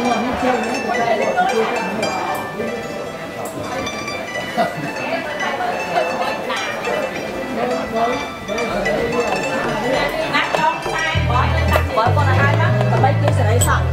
bởi con là hai mắt và mấy kia sẽ lấy sẵn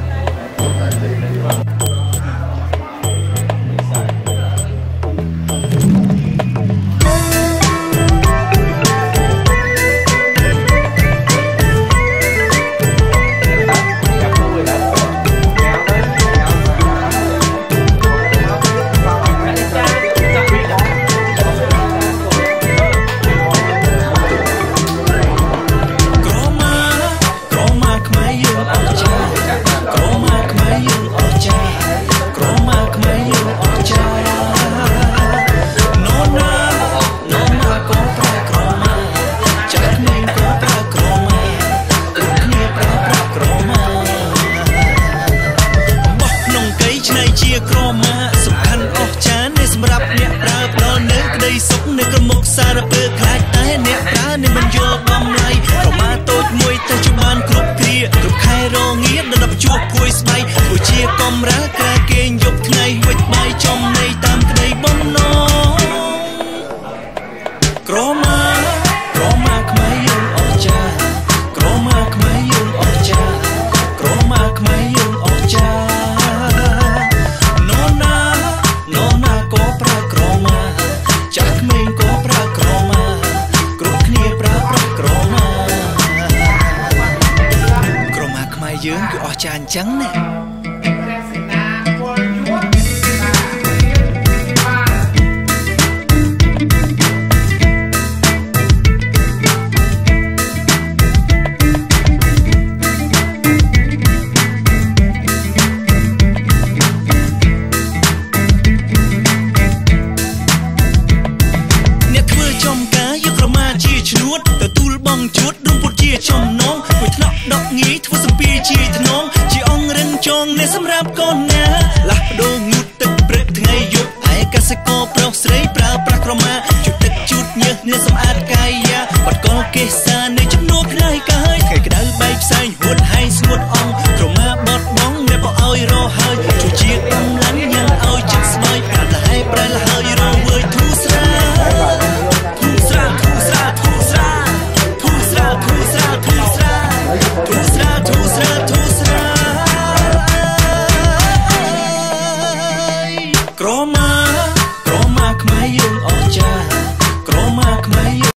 សារពើខ្លាចតែអ្នកប្រើនឹងមិនយល់បំឡៃក៏មកតូចមួយតែជួបបានគ្រប់គ្រាគ្រប់ខែរងាដល់ជួបគួយស្បៃព្រោះជាកំរើក្រែគេងយប់ថ្ងៃវិចបាយចំនៃតាមក្តីបំណងក្រមាខ្មែរយើងអស្ចារ្យក្រមាខ្មែរយើងអស្ចារ្យក្រមាខ្មែរយើងអស្ចារ្យនរណាក៏ប្រើក្រមាចាស់ក្មេងក៏ប្រើក្រមាគ្រប់គ្នាប្រើប្រាស់ក្រមាខ្មែរយើងគឺអស្ចារ្យអញ្ចឹងណាទទួលបងជួតដួងពុតជាចំណងមួយថ្នាក់ដកងាយធ្វើសម្ពាជាថ្នងជាអង្គរឹងចងនេះសម្រាប់កូនណាលាស់បដូងងូតទឹកព្រឹកថ្ងៃយប់ហើយកសិករប្រុសស្រីប្រើប្រាស់ក្រមាជូតទឹកជូតញើសនេះសម្អាតកាយាបាត់កលកេសានៃចំនួនខ្លាយកាយថ្ងៃក្តៅបែកផ្សែងហួតហែងស្ងួតអងក្រមាបត់បងអ្នកបោឲ្យរហើយជួយជាកម្លាំងញ៉ាំឲ្យចិត្តស្បើយប្រែប្រែលហើយរវើយធូរស្រាក្រមាខ្មែរយើងអស្ចារ្យក្រមាខ្មែរ